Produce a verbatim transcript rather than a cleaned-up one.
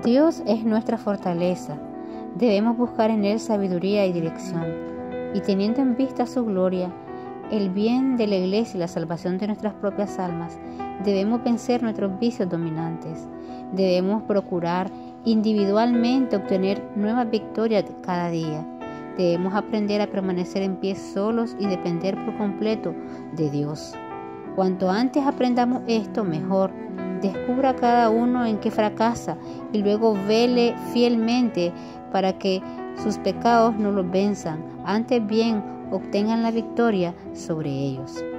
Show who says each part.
Speaker 1: Dios es nuestra fortaleza. Debemos buscar en Él sabiduría y dirección. Y teniendo en vista su gloria, el bien de la Iglesia y la salvación de nuestras propias almas, debemos vencer nuestros vicios dominantes. Debemos procurar individualmente obtener nuevas victorias cada día. Debemos aprender a permanecer en pie solos y depender por completo de Dios. Cuanto antes aprendamos esto, mejor. Descubra cada uno en qué fracasa y luego vele fielmente para que sus pecados no los venzan, antes bien obtengan la victoria sobre ellos.